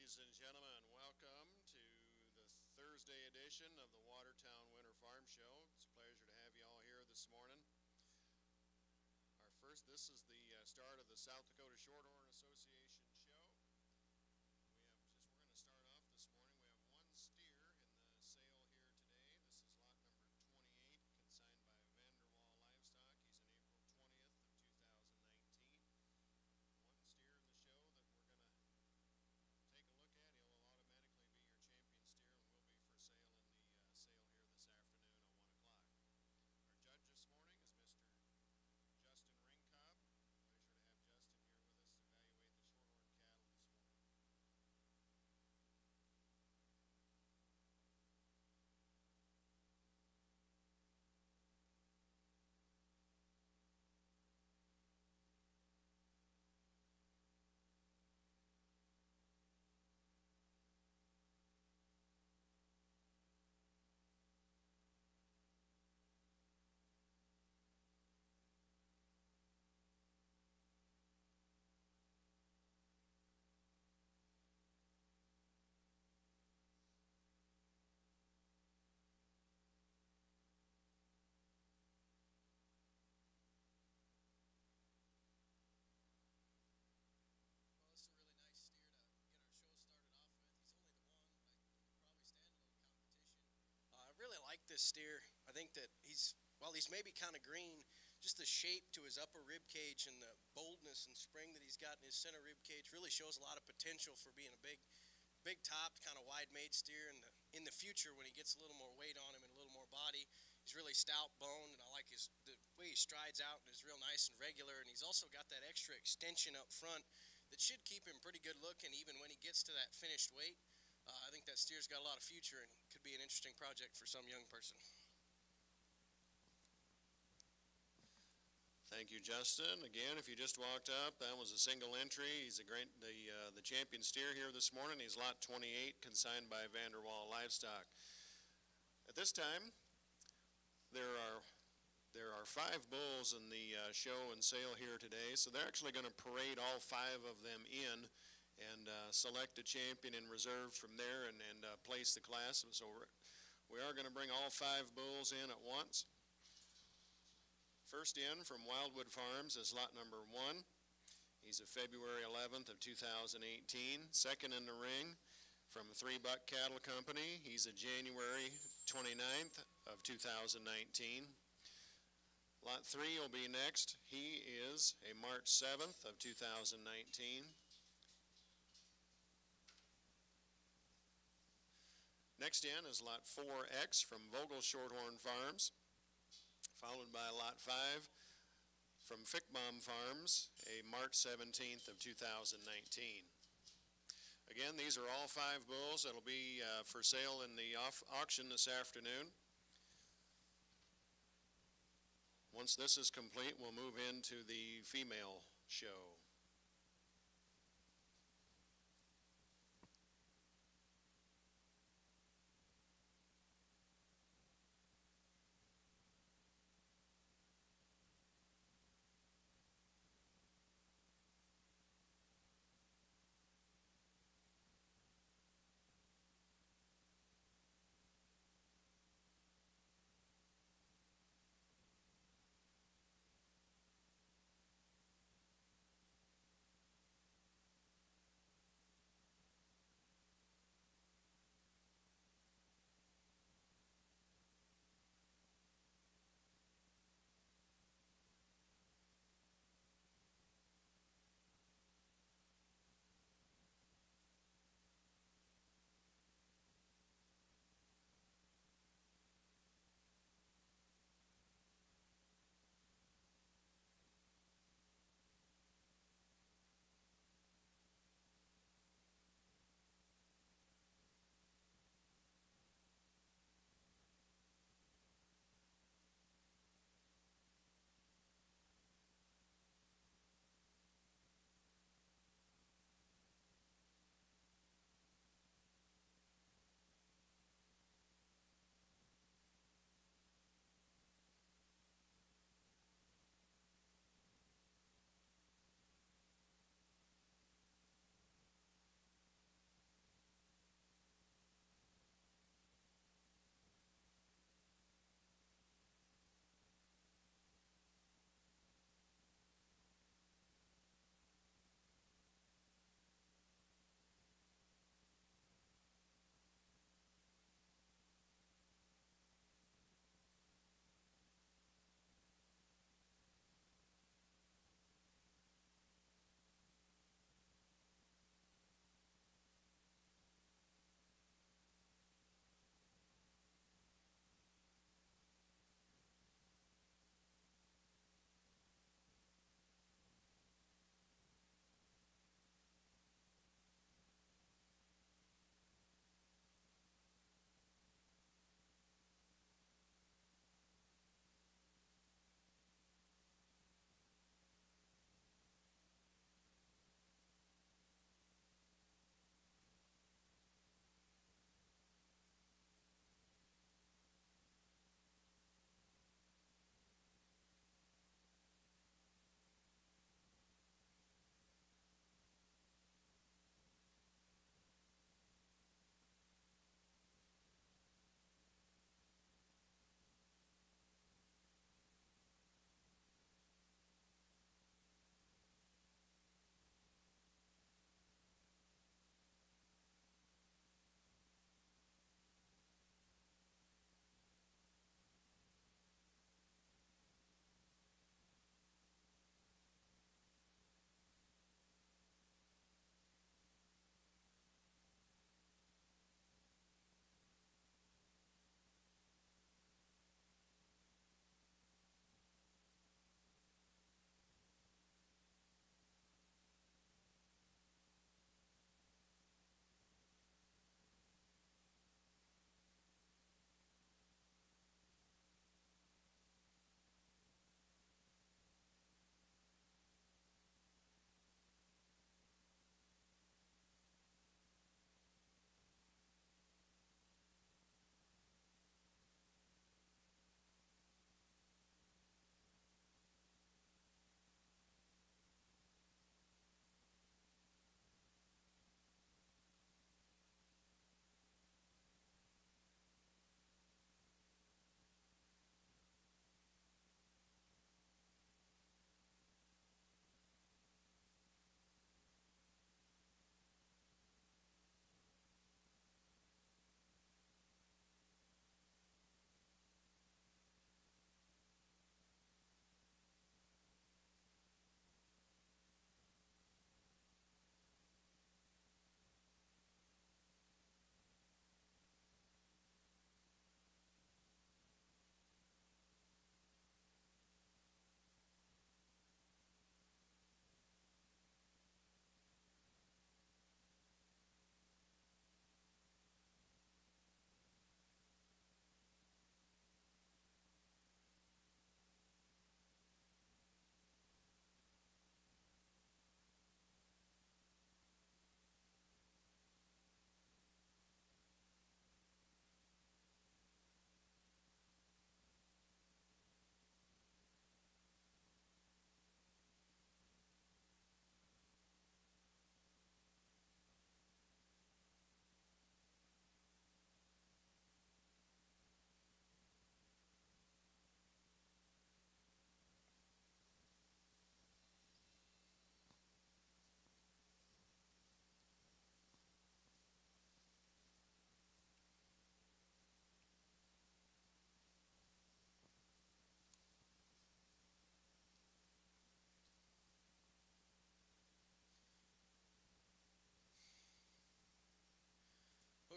Ladies and gentlemen, welcome to the Thursday edition of the Watertown Winter Farm Show. It's a pleasure to have you all here this morning. This is the start of the South Dakota Shorthorn Association show. We're going to start off this morning. We have one steer in the sale here today. This is lot number 28, consigned by Vanderwall Livestock. He's in April 20th of 2019. One steer in the show that we're going to take a look at. He'll automatically be your champion steer and will be for sale in the sale here this afternoon at 1 o'clock. Our judge this morning is Mr. Justin Ringcobb. Pleasure to have Justin here with us to evaluate the Shorthorn cattle this morning. This is a really nice steer to get our show started off with. He's only the one. I could probably stand a little competition. I really like this steer. I think that he's maybe kind of green. Just the shape to his upper rib cage and the boldness and spring that he's got in his center rib cage really shows a lot of potential for being a big topped, kind of wide made steer. In the future, when he gets a little more weight on him and a little more body, he's really stout boned, and I like the way he strides out and is real nice and regular. And he's also got that extra extension up front that should keep him pretty good looking even when he gets to that finished weight. I think that steer's got a lot of future and could be an interesting project for some young person. Thank you, Justin. Again, if you just walked up, that was a single entry. He's the champion steer here this morning. He's lot 28, consigned by Vanderwall Livestock. At this time, there are 5 bulls in the show and sale here today, so they're actually going to parade all 5 of them in and select a champion in reserve from there and place the class. So we are going to bring all 5 bulls in at once. First in from Wildwood Farms is lot number 1. He's a February 11th of 2018. Second in the ring from 3 Buck Cattle Company. He's a January 29th of 2019. Lot 3 will be next. He is a March 7th of 2019. Next in is lot 4X from Vogel Shorthorn Farms, followed by lot 5 from Fickbaum Farms, a March 17th of 2019. Again, these are all 5 bulls that'll be for sale in the auction this afternoon. Once this is complete, we'll move into the female show.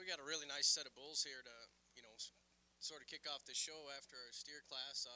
we got a really nice set of bulls here to, sort of kick off this show after our steer class.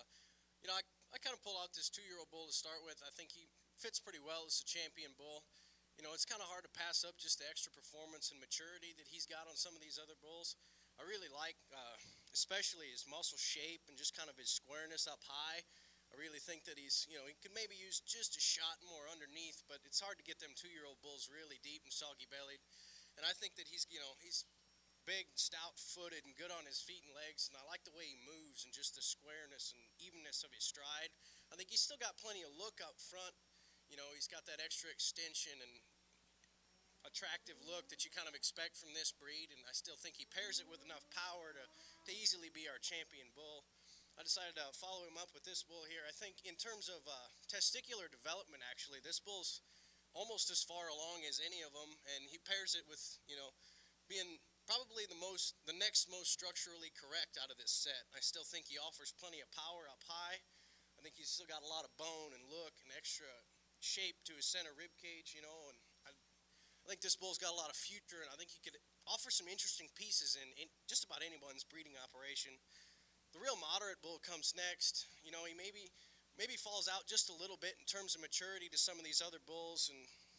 I kind of pull out this 2-year-old bull to start with. I think he fits pretty well as a champion bull. It's kind of hard to pass up just the extra performance and maturity that he's got on some of these other bulls. I really like, especially his muscle shape and just kind of his squareness up high. I really think that he's, he could maybe use just a shot more underneath, but it's hard to get them 2-year-old bulls really deep and soggy-bellied. And I think that he's big, stout-footed, and good on his feet and legs, and I like the way he moves and just the squareness and evenness of his stride. I think he's still got plenty of look up front. He's got that extra extension and attractive look that you kind of expect from this breed, and I still think he pairs it with enough power to easily be our champion bull. I decided to follow him up with this bull here. I think in terms of testicular development, actually, this bull's almost as far along as any of them, and he pairs it with, being probably the next most structurally correct out of this set. I still think he offers plenty of power up high. I think he's still got a lot of bone and look and extra shape to his center rib cage, and I think this bull's got a lot of future, and I think he could offer some interesting pieces in just about anyone's breeding operation. The real moderate bull comes next. He maybe falls out just a little bit in terms of maturity to some of these other bulls, and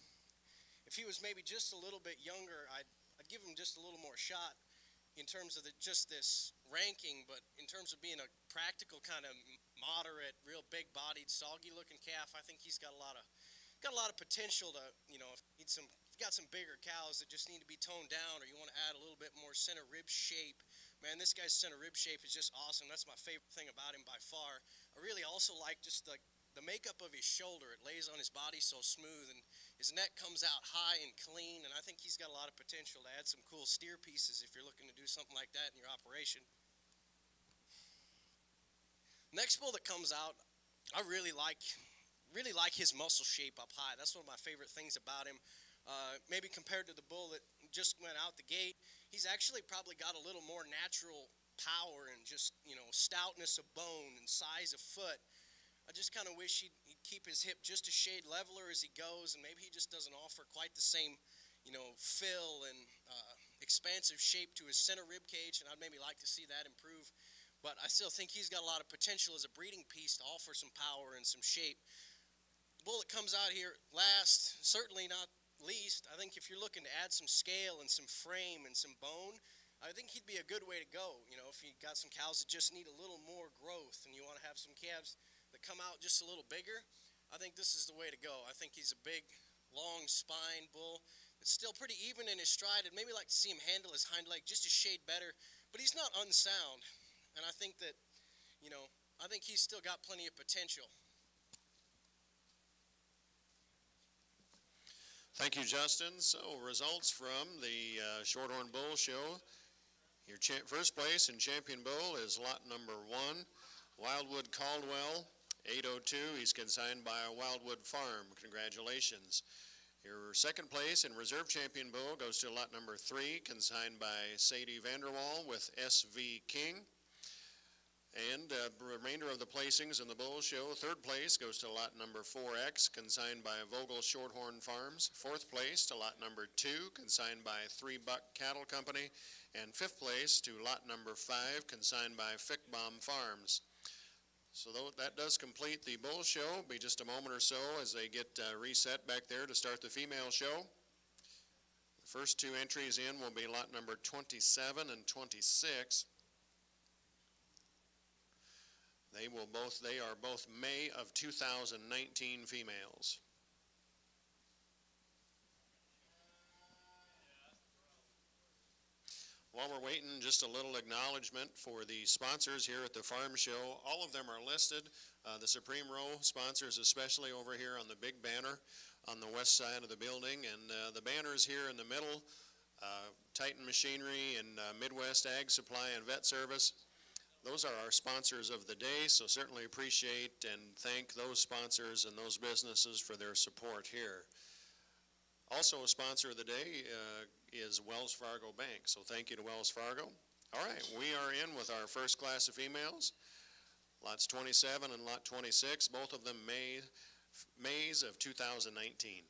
if he was maybe just a little bit younger, I'd give him just a little more shot in terms of just this ranking, but in terms of being a practical kind of moderate, real big-bodied, soggy-looking calf, I think he's got a lot of potential to, if you've got some bigger cows that just need to be toned down, or you want to add a little bit more center rib shape. Man, this guy's center rib shape is just awesome. That's my favorite thing about him by far. I really also like just the makeup of his shoulder. It lays on his body so smooth, and his neck comes out high and clean, and I think he's got a lot of potential to add some cool steer pieces if you're looking to do something like that in your operation. Next bull that comes out, I really like his muscle shape up high. That's one of my favorite things about him. Maybe compared to the bull that just went out the gate, he's actually probably got a little more natural power and just, stoutness of bone and size of foot. I just kind of wish he'd keep his hip just a shade leveler as he goes, and maybe he just doesn't offer quite the same, fill and expansive shape to his center rib cage, and I'd maybe like to see that improve. But I still think he's got a lot of potential as a breeding piece to offer some power and some shape. The bull that comes out here last, certainly not least, I think if you're looking to add some scale and some frame and some bone, I think he'd be a good way to go. If you got some cows that just need a little more growth and you want to have some calves that come out just a little bigger, I think this is the way to go. I think he's a big, long spine bull that's still pretty even in his stride, and maybe like to see him handle his hind leg just a shade better, but he's not unsound, and I think that, I think he's still got plenty of potential. Thank you, Justin. So results from the Shorthorn Bull Show. Your first place in champion bull is lot number 1, Wildwood Caldwell, 802. He's consigned by Wildwood Farm. Congratulations. Your second place in reserve champion bull goes to lot number 3, consigned by Sadie Vanderwall with SV King. And the remainder of the placings in the bull show, third place goes to lot number 4X, consigned by Vogel Shorthorn Farms. Fourth place to lot number 2, consigned by 3 Buck Cattle Company. And fifth place to lot number 5, consigned by Fickbaum Farms. So that does complete the bull show. It'll be just a moment or so as they get reset back there to start the female show. The first 2 entries in will be lot number 27 and 26. They are both May of 2019 females. While we're waiting, just a little acknowledgement for the sponsors here at the farm show. All of them are listed. The Supreme Row sponsors, especially over here on the big banner on the west side of the building, and the banners here in the middle, Titan Machinery and Midwest Ag Supply and Vet Service. Those are our sponsors of the day, so certainly appreciate and thank those sponsors and those businesses for their support here. Also a sponsor of the day is Wells Fargo Bank, so thank you to Wells Fargo. All right, we are in with our first class of females, lots 27 and lot 26, both of them Mays of 2019.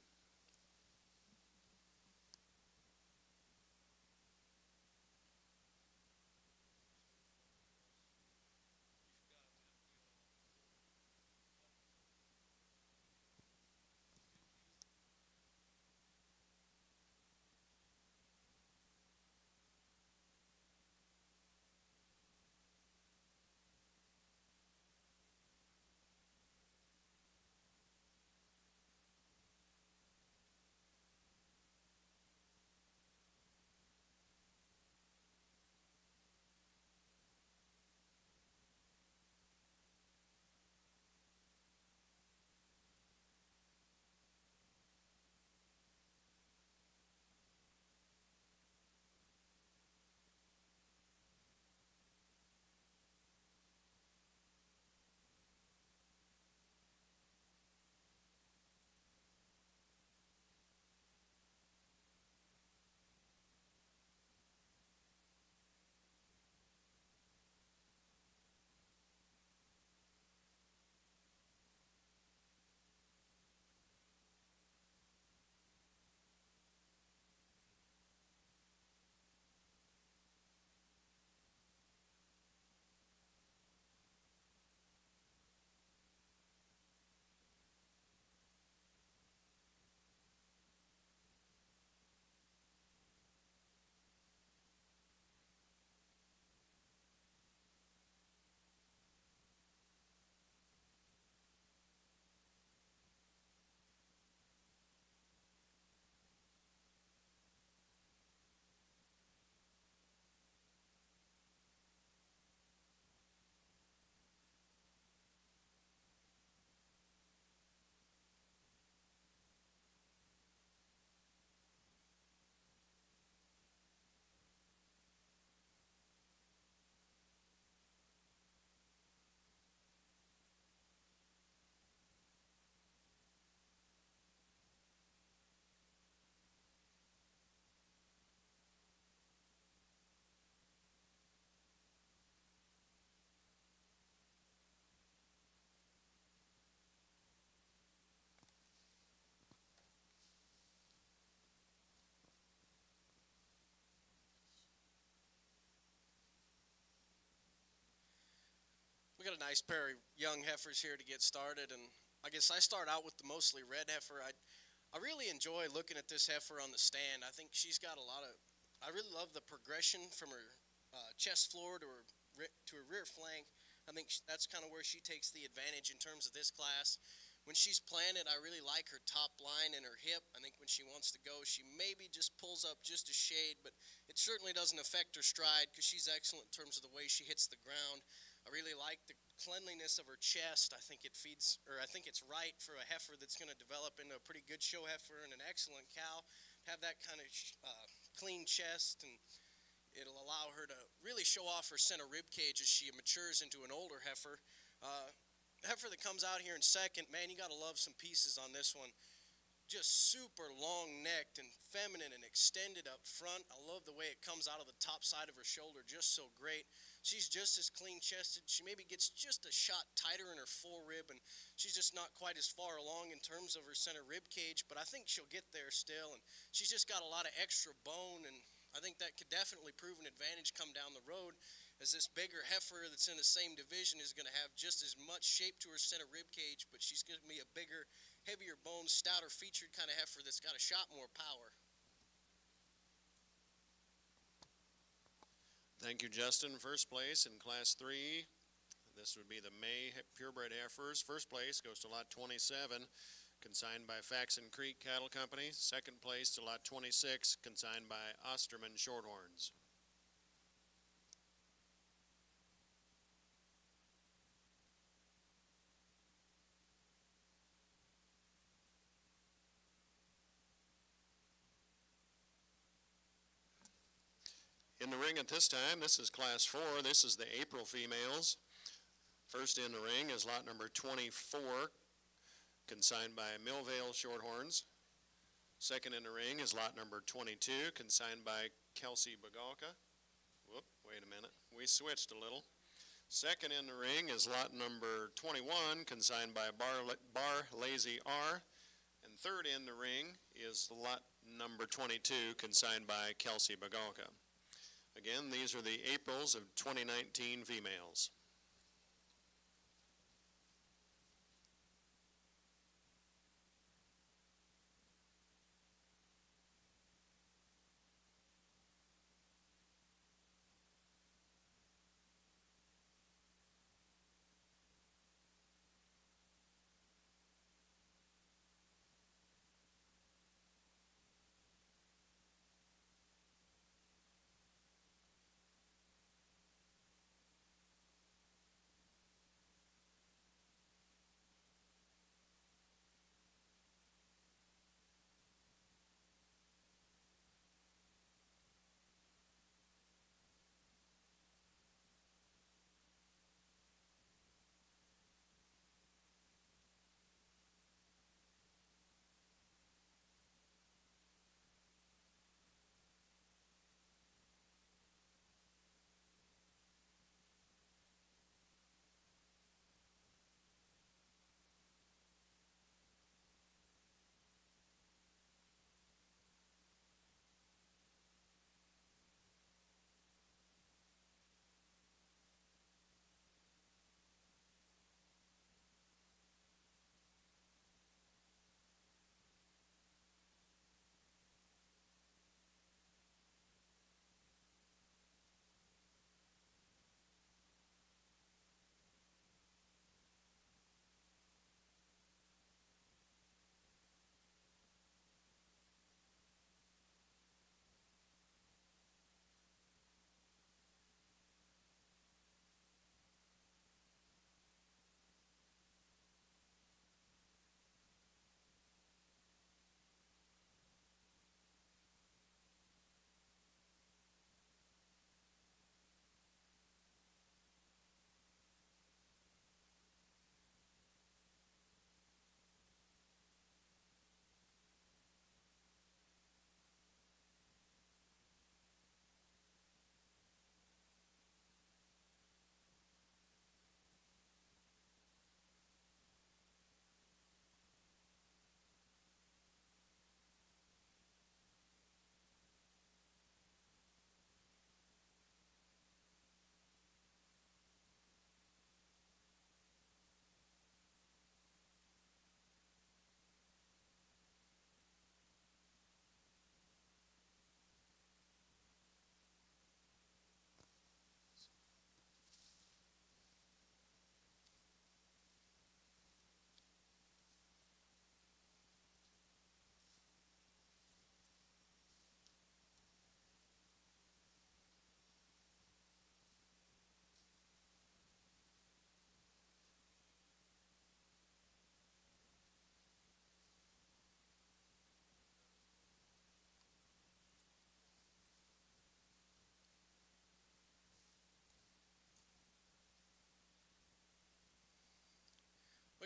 got a nice pair of young heifers here to get started, and I guess I start out with the mostly red heifer. I really enjoy looking at this heifer on the stand. I think she's got a lot of, I really love the progression from her chest floor to her rear flank. I think that's kind of where she takes the advantage in terms of this class. When she's planted, I really like her top line and her hip. I think when she wants to go, she maybe just pulls up just a shade, but it certainly doesn't affect her stride because she's excellent in terms of the way she hits the ground. I really like the cleanliness of her chest. I think it feeds, or I think it's right for a heifer that's going to develop into a pretty good show heifer and an excellent cow. Have that kind of clean chest, and it'll allow her to really show off her center rib cage as she matures into an older heifer. The heifer that comes out here in second, man, you got to love some pieces on this one. Just super long-necked and feminine and extended up front. I love the way it comes out of the top side of her shoulder, just so great. She's just as clean-chested. She maybe gets just a shot tighter in her forerib, and she's just not quite as far along in terms of her center rib cage, but I think she'll get there still, and she's just got a lot of extra bone, and I think that could definitely prove an advantage come down the road, as this bigger heifer that's in the same division is going to have just as much shape to her center rib cage, but she's going to be a bigger, heavier bone, stouter featured kind of heifer that's got a shot more power. Thank you, Justin. First place in Class 3. This would be the May purebred heifers. First place goes to lot 27, consigned by Faxon Creek Cattle Company. Second place to lot 26, consigned by Osterman Shorthorns. In the ring at this time, this is Class 4. This is the April females. First in the ring is lot number 24, consigned by Millvale Shorthorns. Second in the ring is lot number 22, consigned by Kelsey Bagalka. Whoop, wait a minute. We switched a little. Second in the ring is lot number 21, consigned by Bar Lazy R. And third in the ring is lot number 22, consigned by Kelsey Bagalka. Again, these are the Aprils of 2019 females.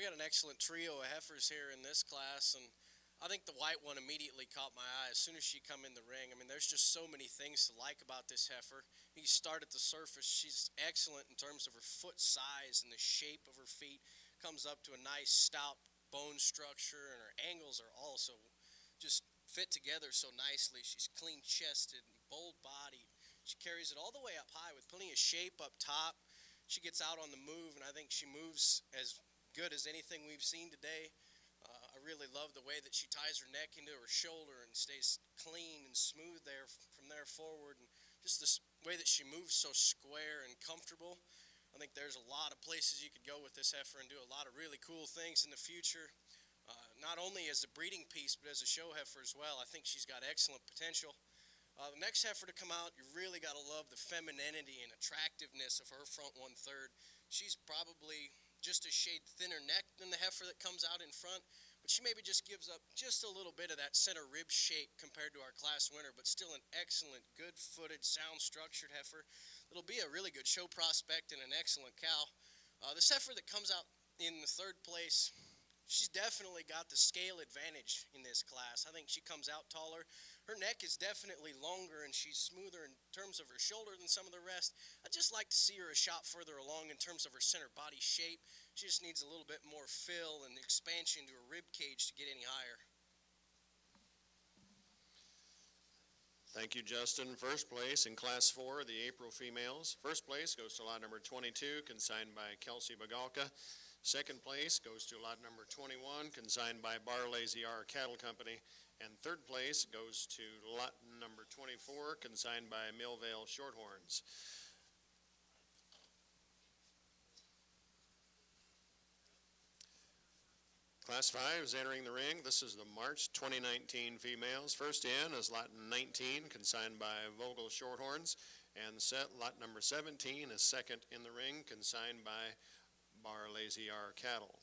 got an excellent trio of heifers here in this class, and I think the white one immediately caught my eye as soon as she come in the ring. I mean, there's just so many things to like about this heifer. You start at the surface. She's excellent in terms of her foot size and the shape of her feet. Comes up to a nice stout bone structure, and her angles are also just fit together so nicely. She's clean-chested and bold-bodied. She carries it all the way up high with plenty of shape up top. She gets out on the move, and I think she moves as good as anything we've seen today. I really love the way that she ties her neck into her shoulder and stays clean and smooth there from there forward, and just the way that she moves so square and comfortable. I think there's a lot of places you could go with this heifer and do a lot of really cool things in the future, not only as a breeding piece but as a show heifer as well. I think she's got excellent potential. The next heifer to come out, you really got to love the femininity and attractiveness of her front 1/3. She's probably just a shade thinner neck than the heifer that comes out in front, but she maybe just gives up just a little bit of that center rib shape compared to our class winner, but still an excellent, good-footed, sound-structured heifer. It'll be a really good show prospect and an excellent cow. This heifer that comes out in the 3rd place, she's definitely got the scale advantage in this class. I think she comes out taller. Her neck is definitely longer, and she's smoother in terms of her shoulder than some of the rest. I'd just like to see her a shot further along in terms of her center body shape. She just needs a little bit more fill and expansion to her rib cage to get any higher. Thank you, Justin. First place in Class 4, the April females. First place goes to lot number 22, consigned by Kelsey Bagalka. Second place goes to lot number 21, consigned by Barlazy R Cattle Company. And third place goes to lot number 24, consigned by Millvale Shorthorns. Class 5 is entering the ring. This is the March 2019 females. First in is lot 19, consigned by Vogel Shorthorns. And lot number 17 is second in the ring, consigned by Barlazy R Cattle.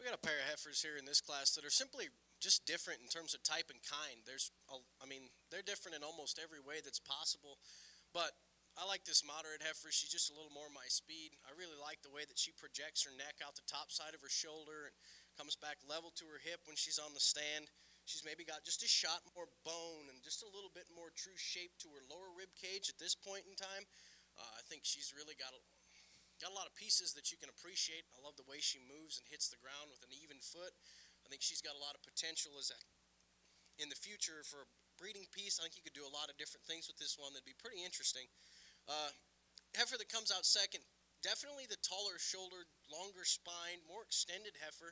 We got a pair of heifers here in this class that are simply just different in terms of type and kind. I mean, they're different in almost every way that's possible. But I like this moderate heifer. She's just a little more my speed. I really like the way that she projects her neck out the top side of her shoulder and comes back level to her hip when she's on the stand. She's maybe got just a shot more bone and just a little bit more true shape to her lower rib cage at this point in time. I think she's really got a lot of pieces that you can appreciate. I love the way she moves and hits the ground with an even foot. I think she's got a lot of potential in the future for a breeding piece. I think you could do a lot of different things with this one that'd be pretty interesting. Heifer that comes out second, definitely the taller shouldered, longer spine, more extended heifer.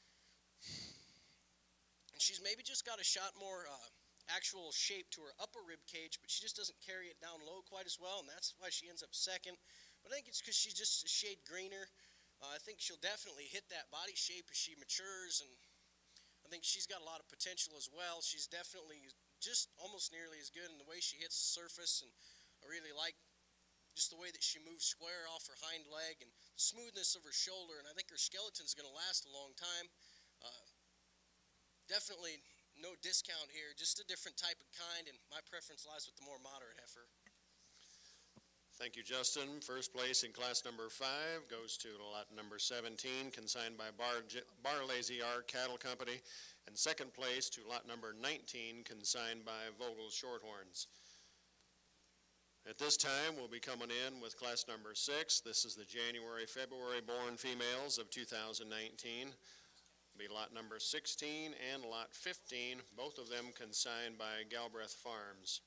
And she's maybe just got a shot more actual shape to her upper rib cage, but she just doesn't carry it down low quite as well, and that's why she ends up second. But I think it's because she's just a shade greener. I think she'll definitely hit that body shape as she matures, and I think she's got a lot of potential as well. She's definitely just almost nearly as good in the way she hits the surface, and I really like just the way that she moves square off her hind leg and the smoothness of her shoulder, and I think her skeleton's going to last a long time. Definitely no discount here, just a different type of kind, and my preference lies with the more moderate heifer. Thank you, Justin. First place in class number 5 goes to lot number 17, consigned by Barlazy R Cattle Company, and second place to lot number 19, consigned by Vogel Shorthorns. At this time, we'll be coming in with class number 6. This is the January-February born females of 2019. Be lot number 16 and lot 15, both of them consigned by Galbraith Farms.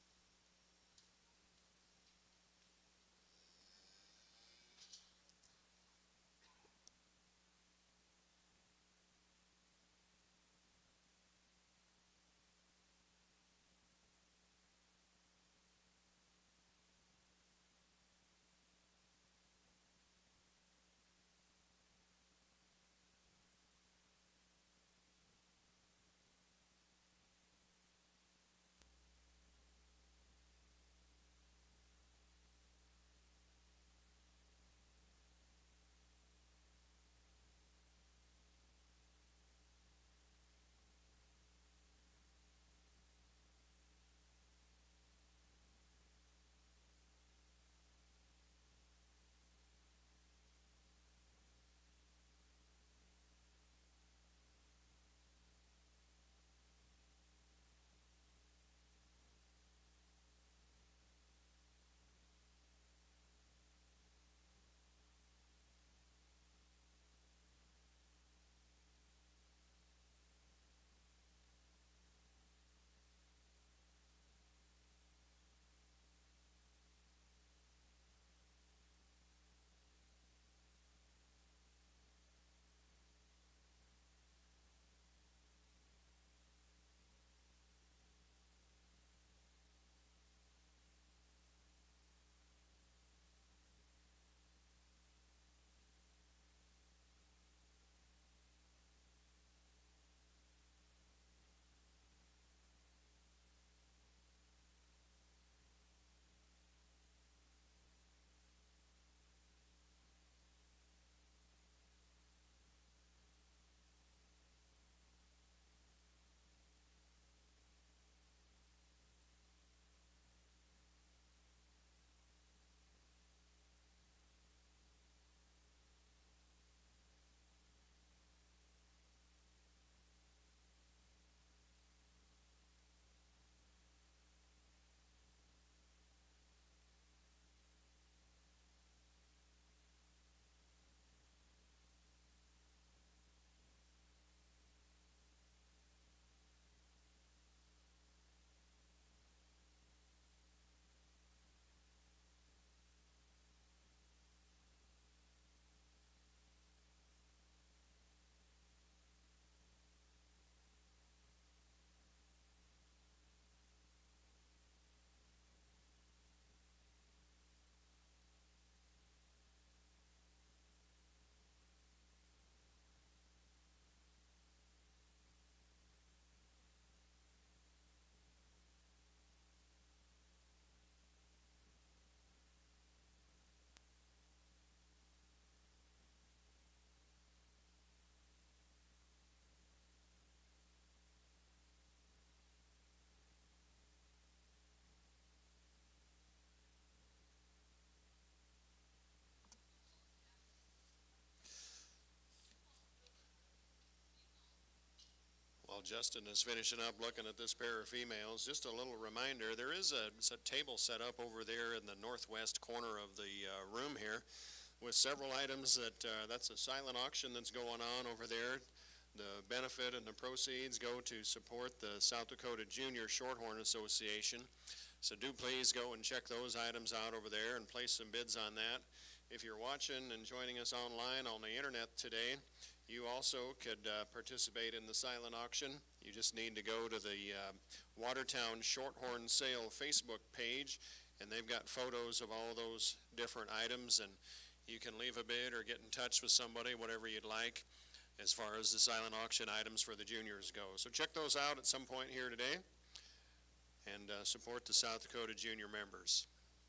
While Justin is finishing up looking at this pair of females, just a little reminder, there is a table set up over there in the northwest corner of the room here with several items that's a silent auction that's going on over there. The benefit and the proceeds go to support the South Dakota Junior Shorthorn Association. So do please go and check those items out over there and place some bids on that. If you're watching and joining us online on the internet today, you also could participate in the silent auction. You just need to go to the Watertown Shorthorn Sale Facebook page, and they've got photos of all those different items, and you can leave a bid or get in touch with somebody, whatever you'd like, as far as the silent auction items for the juniors go. So check those out at some point here today, and support the South Dakota Junior members.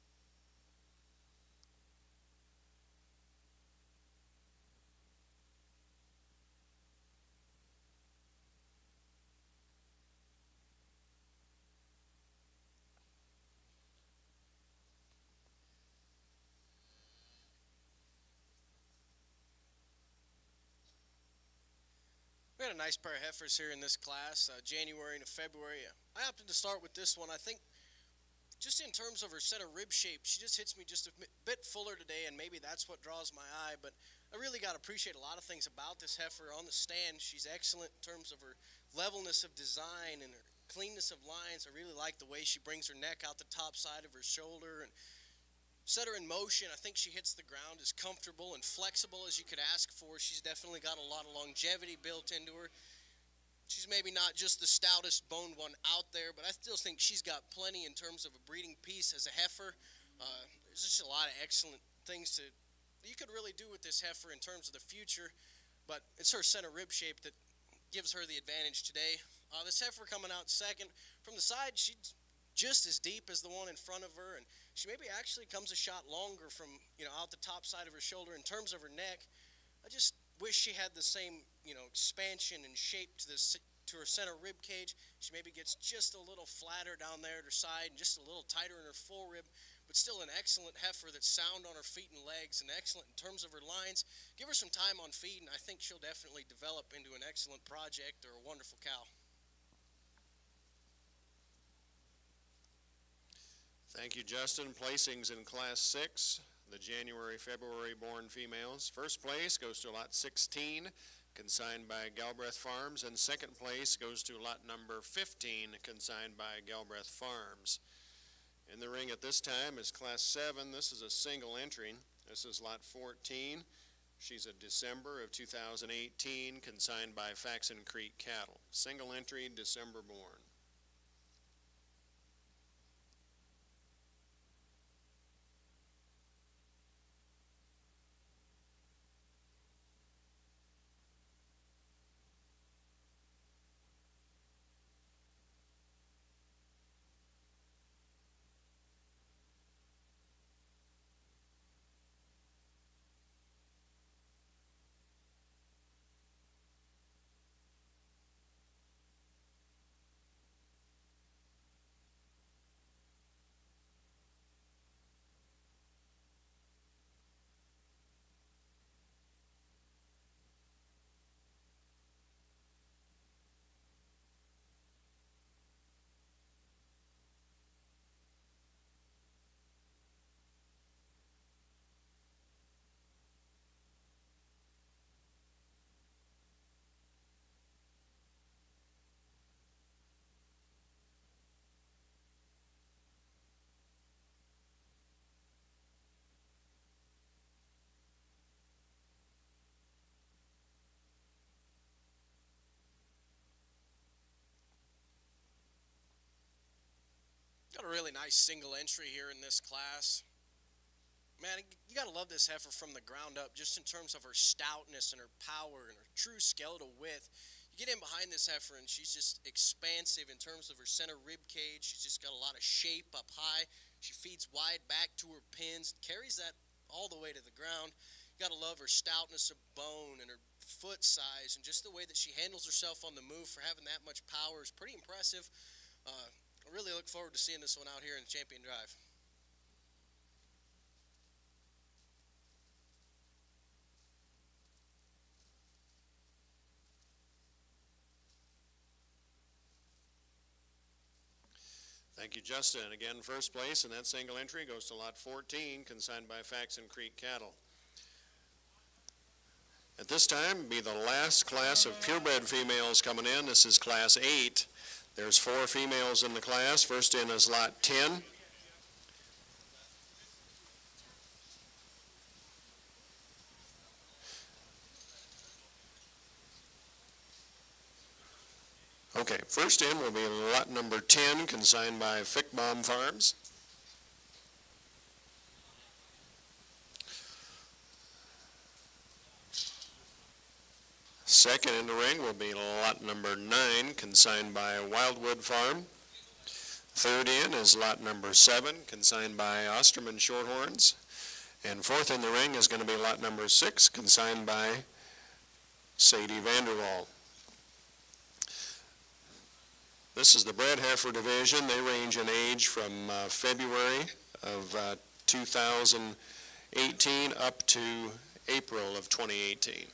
We had a nice pair of heifers here in this class, January and February. I opted to start with this one. I think just in terms of her set of rib shape, she just hits me just a bit fuller today, and maybe that's what draws my eye. But I really got to appreciate a lot of things about this heifer on the stand. She's excellent in terms of her levelness of design and her cleanness of lines. I really like the way she brings her neck out the top side of her shoulder and set her in motion. I think she hits the ground as comfortable and flexible as you could ask for. She's definitely got a lot of longevity built into her. She's maybe not just the stoutest boned one out there, but I still think she's got plenty in terms of a breeding piece as a heifer. There's just a lot of excellent things you could really do with this heifer in terms of the future, but it's her center rib shape that gives her the advantage today. This heifer coming out second. From the side, she's just as deep as the one in front of her, and she maybe actually comes a shot longer from, out the top side of her shoulder in terms of her neck. I just wish she had the same, expansion and shape to her center rib cage. She maybe gets just a little flatter down there at her side and just a little tighter in her full rib, but still an excellent heifer that's sound on her feet and legs and excellent in terms of her lines. Give her some time on feed, and I think she'll definitely develop into an excellent project or a wonderful cow. Thank you, Justin. Placings in Class 6, the January, February born females. First place goes to lot 16, consigned by Galbraith Farms, and second place goes to lot number 15, consigned by Galbraith Farms. In the ring at this time is Class 7. This is a single entry. This is lot 14. She's a December of 2018, consigned by Faxon Creek Cattle. Single entry, December born. Got a really nice single entry here in this class. Man, you got to love this heifer from the ground up, just in terms of her stoutness and her power and her true skeletal width. You get in behind this heifer, and she's just expansive in terms of her center rib cage. She's just got a lot of shape up high. She feeds wide back to her pins, carries that all the way to the ground. You got to love her stoutness of bone and her foot size, and just the way that she handles herself on the move for having that much power is pretty impressive. I really look forward to seeing this one out here in Champion Drive. Thank you, Justin. Again, first place in that single entry goes to lot 14, consigned by Faxon Creek Cattle. At this time, be the last class of purebred females coming in. This is class 8. There's 4 females in the class. First in is lot 10. Okay, first in will be lot number 10, consigned by Fickbaum Farms. Second in the ring will be lot number 9, consigned by Wildwood Farm. Third in is lot number 7, consigned by Osterman Shorthorns. And fourth in the ring is going to be lot number 6, consigned by Sadie Vanderwall. This is the bred heifer division. They range in age from February of 2018 up to April of 2018.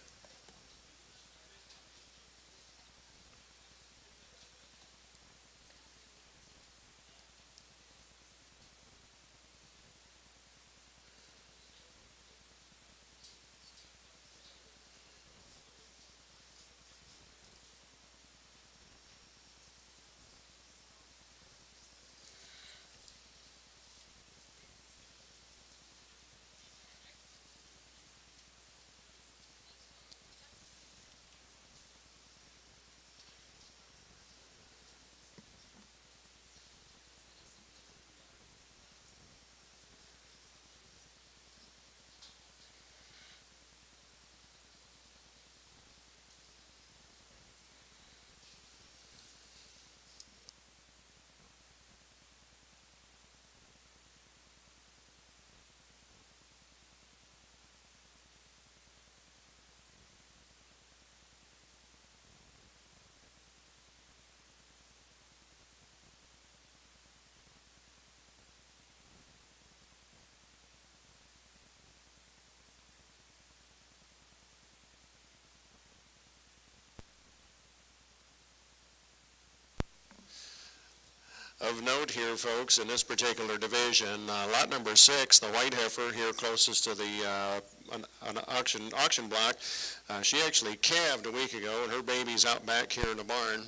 Of note here, folks, in this particular division, lot number 6, the white heifer here closest to the an auction block, she actually calved a week ago, and her baby's out back here in the barn.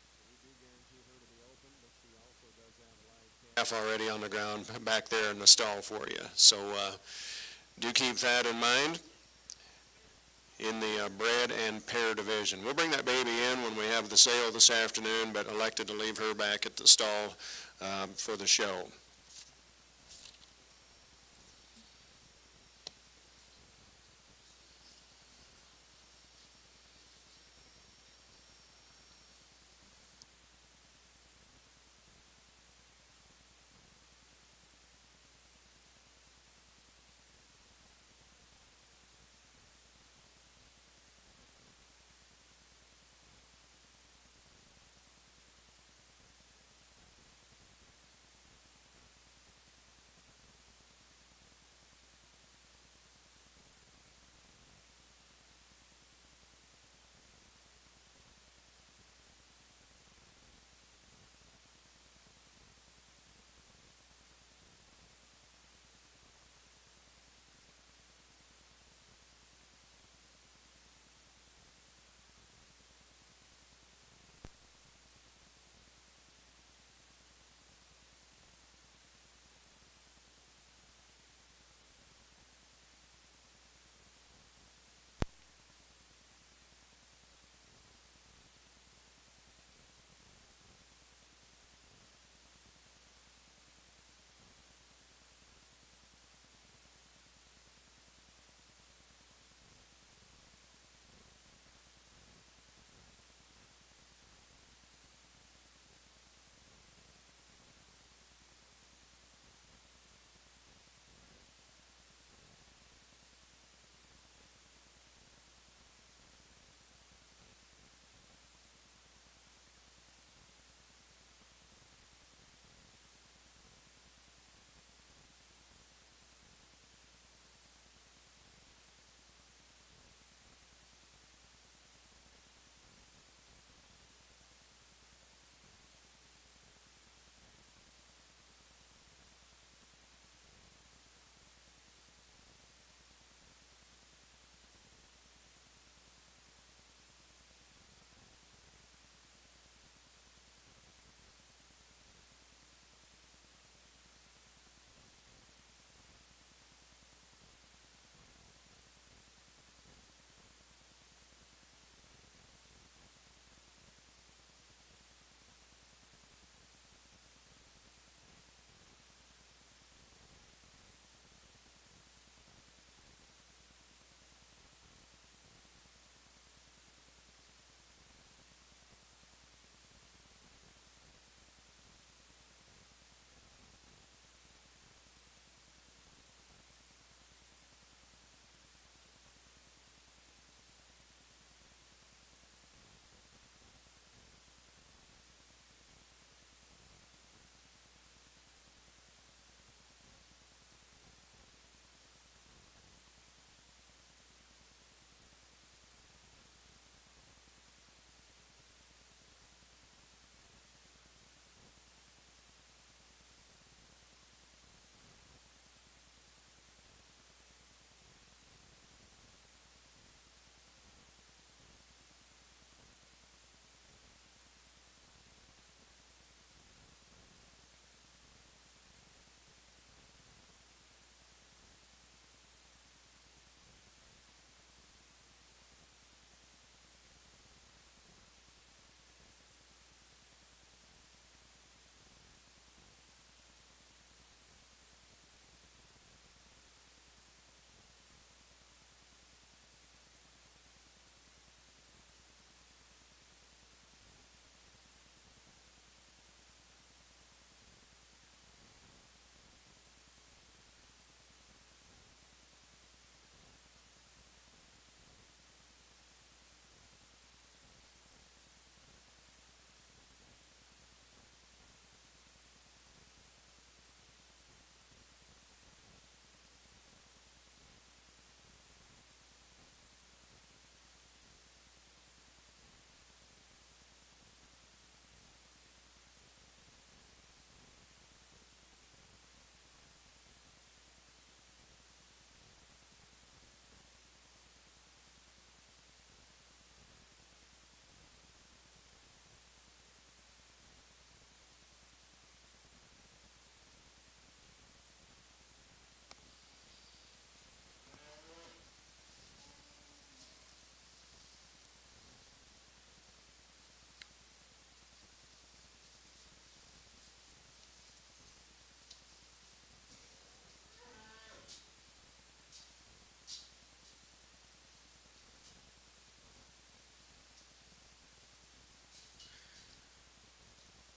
Calf already on the ground back there in the stall for you. So do keep that in mind in the bred and pair division. We'll bring that baby in when we have the sale this afternoon, but elected to leave her back at the stall for the show.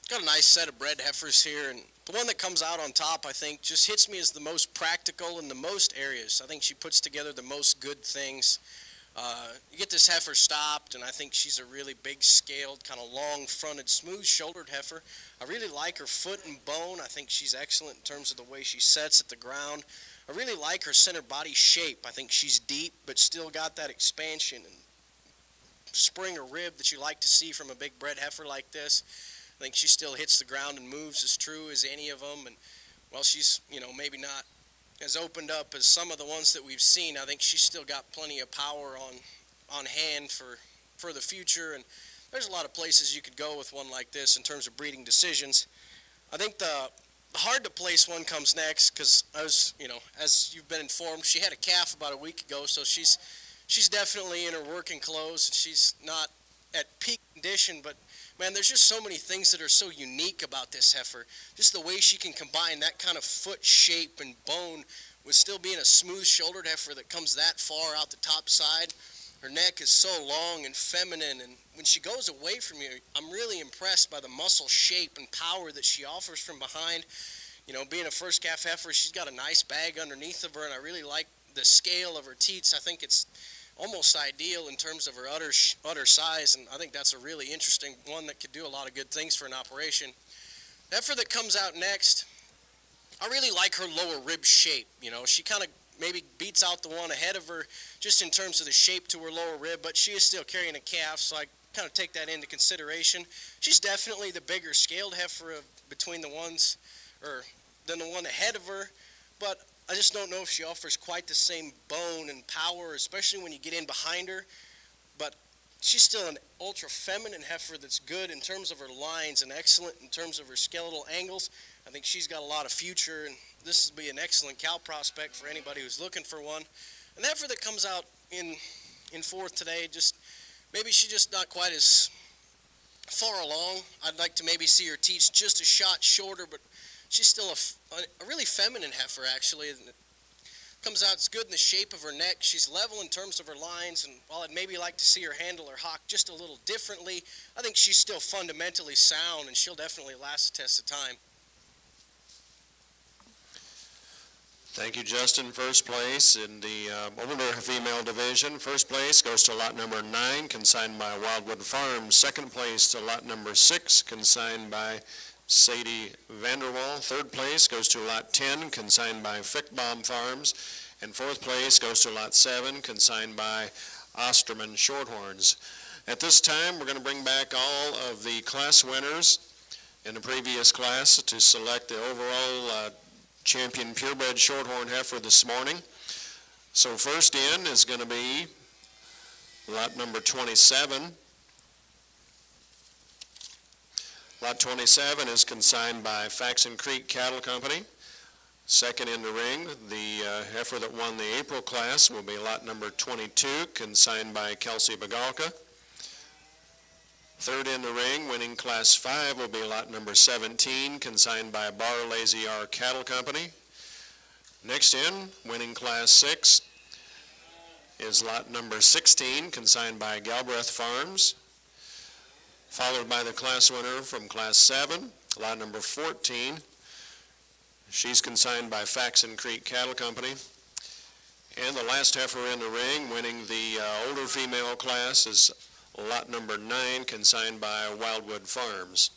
got a nice set of bred heifers here, and the one that comes out on top, I think, just hits me as the most practical in the most areas. I think she puts together the most good things. You get this heifer stopped, and I think she's a really big-scaled, kind of long-fronted, smooth-shouldered heifer. I really like her foot and bone. I think she's excellent in terms of the way she sets at the ground. I really like her center body shape. I think she's deep, but still got that expansion and spring or rib that you like to see from a big bred heifer like this. I think she still hits the ground and moves as true as any of them. And while she's, maybe not as opened up as some of the ones that we've seen, I think she's still got plenty of power on hand for the future. And there's a lot of places you could go with one like this in terms of breeding decisions. I think the hard to place one comes next, because I was, as you've been informed, she had a calf about a week ago, so she's definitely in her working clothes, and she's not at peak condition. But man, there's just so many things that are so unique about this heifer. Just the way she can combine that kind of foot shape and bone with still being a smooth-shouldered heifer that comes that far out the top side. Her neck is so long and feminine, and when she goes away from you, I'm really impressed by the muscle shape and power that she offers from behind. Being a first calf heifer, she's got a nice bag underneath of her, and I really like the scale of her teats. I think it's almost ideal in terms of her udder size, and I think that's a really interesting one that could do a lot of good things for an operation. The heifer that comes out next, I really like her lower rib shape. She kind of maybe beats out the one ahead of her just in terms of the shape to her lower rib, but she is still carrying a calf, so I kind of take that into consideration. She's definitely the bigger scaled heifer between the ones, or than the one ahead of her, but I just don't know if she offers quite the same bone and power, especially when you get in behind her. But she's still an ultra-feminine heifer that's good in terms of her lines and excellent in terms of her skeletal angles. I think she's got a lot of future, and this will be an excellent cow prospect for anybody who's looking for one. And the heifer that comes out in fourth today, maybe she's just not quite as far along. I'd like to maybe see her teats just a shot shorter, but she's still a really feminine heifer, actually. Comes out, it's good in the shape of her neck. She's level in terms of her lines, and while I'd maybe like to see her handle her hock just a little differently, I think she's still fundamentally sound, and she'll definitely last the test of time. Thank you, Justin. First place in the older female division. First place goes to lot number 9, consigned by Wildwood Farms. Second place to lot number 6, consigned by Sadie Vanderwall. Third place goes to lot 10, consigned by Fickbaum Farms. And fourth place goes to lot 7, consigned by Osterman Shorthorns. At this time, we're going to bring back all of the class winners in the previous class to select the overall champion purebred shorthorn heifer this morning. So first in is going to be lot number 27. Lot 27 is consigned by Faxon Creek Cattle Company. Second in the ring, the heifer that won the April class will be lot number 22, consigned by Kelsey Bagalka. Third in the ring, winning class 5, will be lot number 17, consigned by Bar Lazy R Cattle Company. Next in, winning class 6, is lot number 16, consigned by Galbraith Farms. Followed by the class winner from class 7, lot number 14. She's consigned by Faxon Creek Cattle Company. And the last heifer in the ring, winning the older female class, is lot number 9, consigned by Wildwood Farms.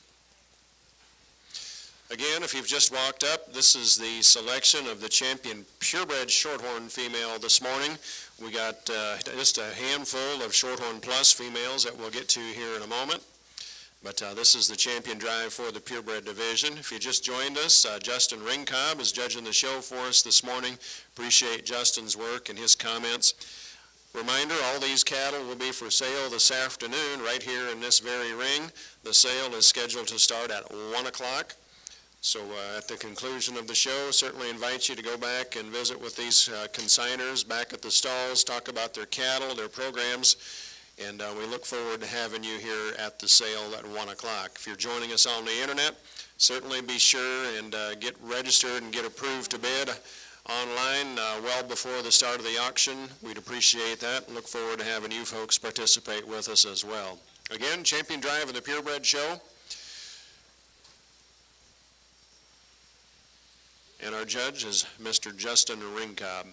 Again, if you've just walked up, this is the selection of the champion purebred shorthorn female this morning. We got just a handful of shorthorn plus females that we'll get to here in a moment. But this is the champion drive for the purebred division. If you just joined us, Justin Ringcobb is judging the show for us this morning. Appreciate Justin's work and his comments. Reminder, all these cattle will be for sale this afternoon right here in this very ring. The sale is scheduled to start at 1 o'clock. So at the conclusion of the show, certainly invite you to go back and visit with these consigners back at the stalls, talk about their cattle, their programs. And we look forward to having you here at the sale at 1 o'clock. If you're joining us on the internet, certainly be sure and get registered and get approved to bid online well before the start of the auction. We'd appreciate that and look forward to having you folks participate with us as well. Again, champion drive of the purebred show. And our judge is Mr. Justin Ringcobb.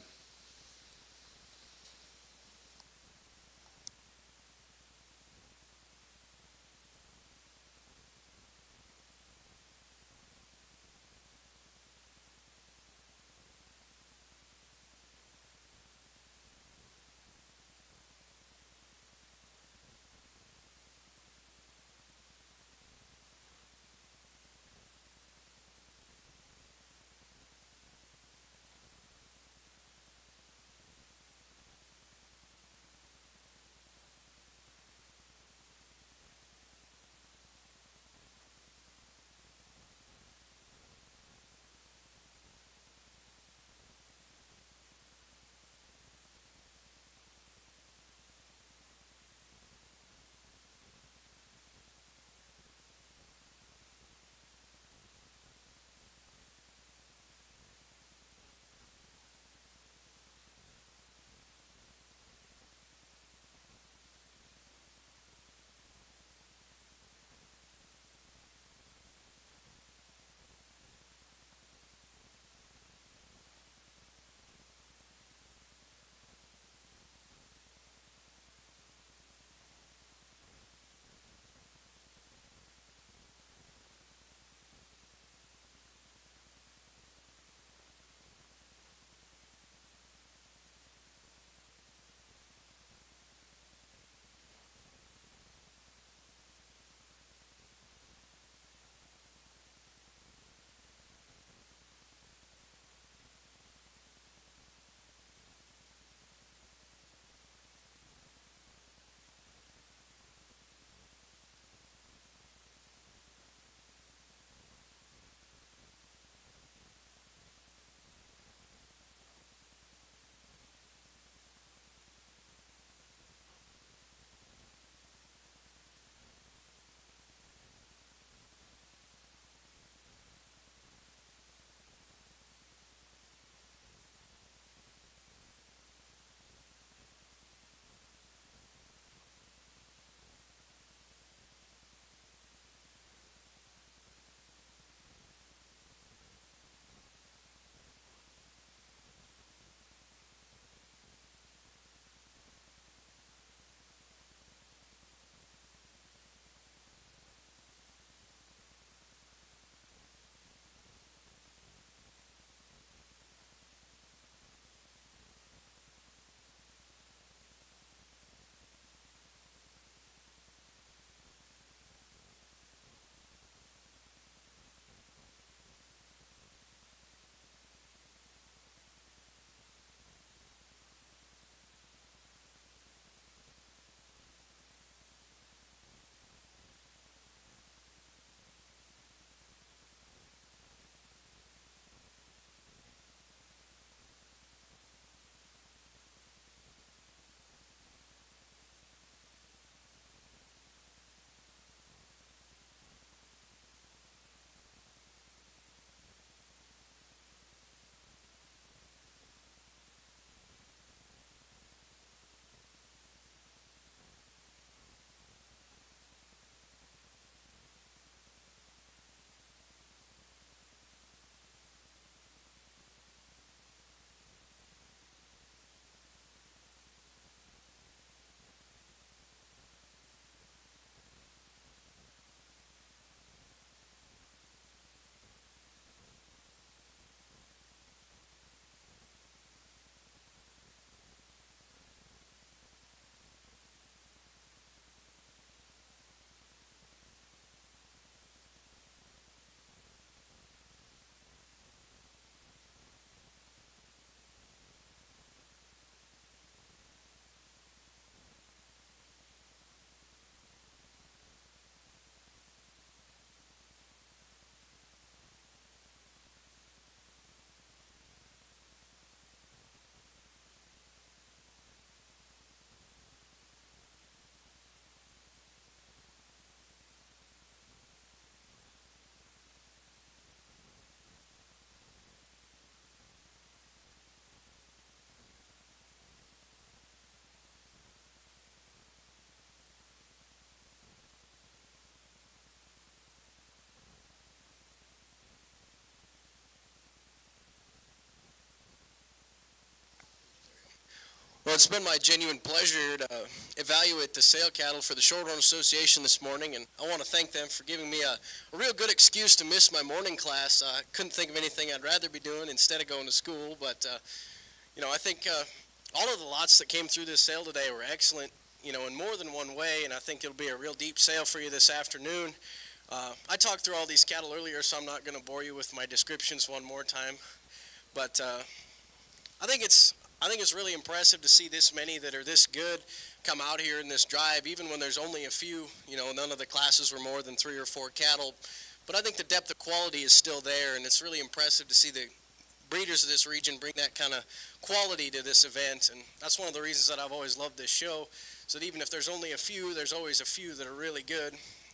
Well, it's been my genuine pleasure to evaluate the sale cattle for the Shorthorn Association this morning, and I want to thank them for giving me a real good excuse to miss my morning class. I couldn't think of anything I'd rather be doing instead of going to school, but I think all of the lots that came through this sale today were excellent, in more than one way, and I think it'll be a real deep sale for you this afternoon. I talked through all these cattle earlier, so I'm not going to bore you with my descriptions one more time, but I think it's really impressive to see this many that are this good come out here in this drive, even when there's only a few. None of the classes were more than 3 or 4 cattle. But I think the depth of quality is still there, and it's really impressive to see the breeders of this region bring that kind of quality to this event. And that's one of the reasons that I've always loved this show, so that even if there's only a few, there's always a few that are really good.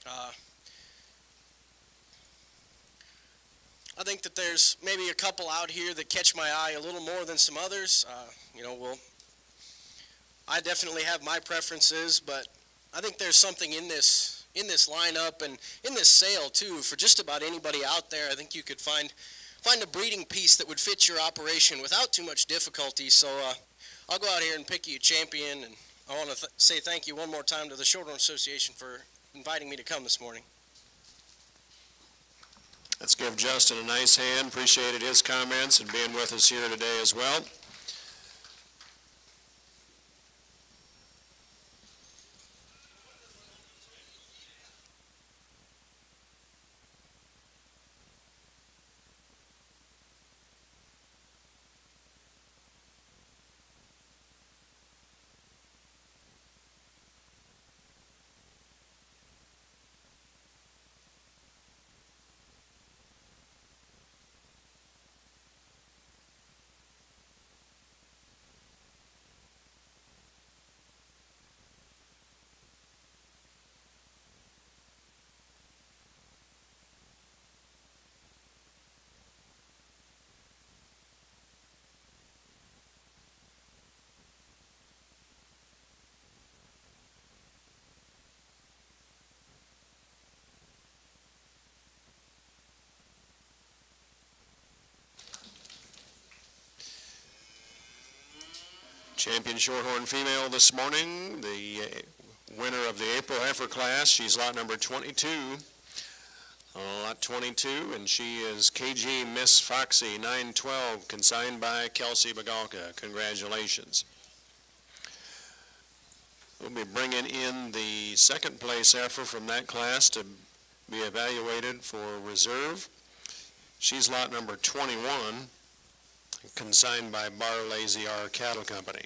I think that there's maybe a couple out here that catch my eye a little more than some others. I definitely have my preferences, but I think there's something in this lineup and in this sale too for just about anybody out there. I think you could find a breeding piece that would fit your operation without too much difficulty. So I'll go out here and pick you a champion, and I want to say thank you one more time to the Shorthorn Association for inviting me to come this morning. Let's give Justin a nice hand. Appreciated his comments and being with us here today as well. Champion Shorthorn female this morning, the winner of the April heifer class. She's lot number 22. Lot 22, and she is KG Miss Foxy 912, consigned by Kelsey Bagalka. Congratulations. We'll be bringing in the second place heifer from that class to be evaluated for reserve. She's lot number 21, consigned by Bar Lazy R Cattle Company.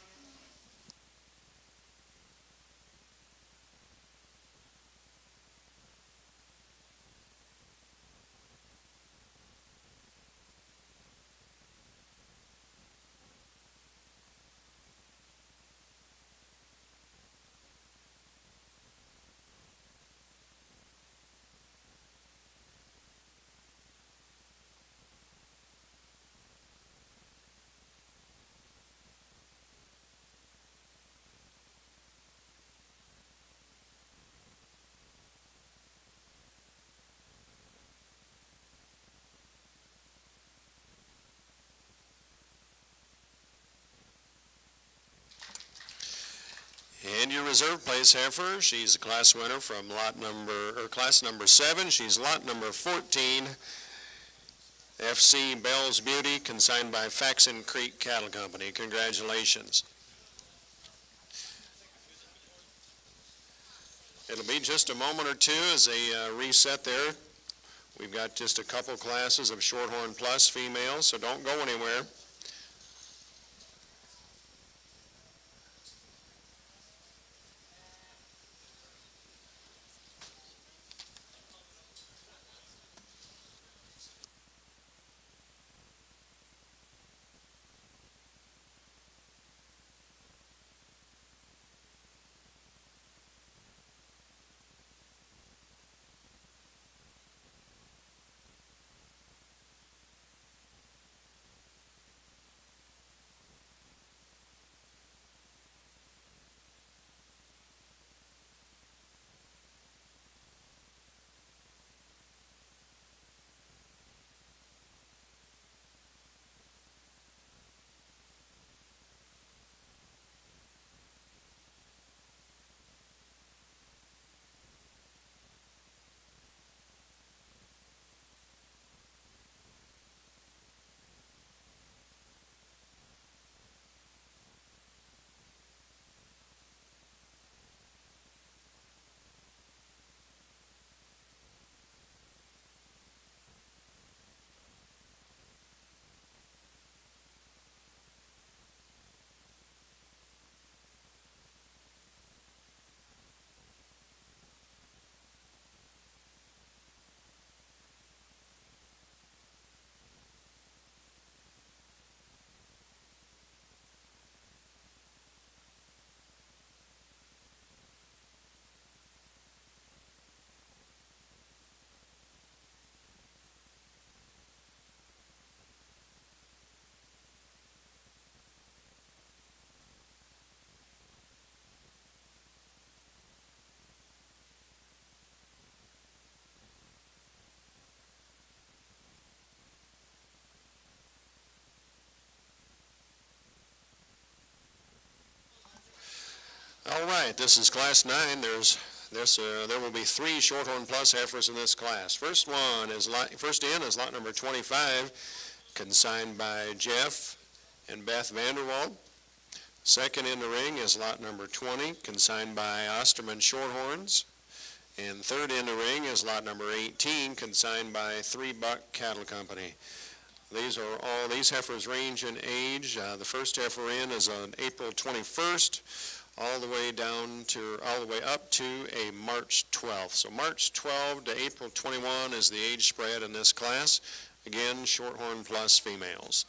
And your reserve place heifer, she's a class winner from class number 7. She's lot number 14, FC Bell's Beauty, consigned by Faxon Creek Cattle Company. Congratulations. It'll be just a moment or two as they reset there. We've got just a couple classes of Shorthorn Plus females, so don't go anywhere. right, this is Class 9. There will be 3 Shorthorn Plus heifers in this class. First in is lot number 25, consigned by Jeff and Beth Vanderwald. Second in the ring is lot number 20, consigned by Osterman Shorthorns. And third in the ring is lot number 18, consigned by 3 Buck Cattle Company. These heifers range in age. The first heifer in is on April 21st, all the way up to a March 12th. So March 12 to April 21 is the age spread in this class. Again, Shorthorn Plus females.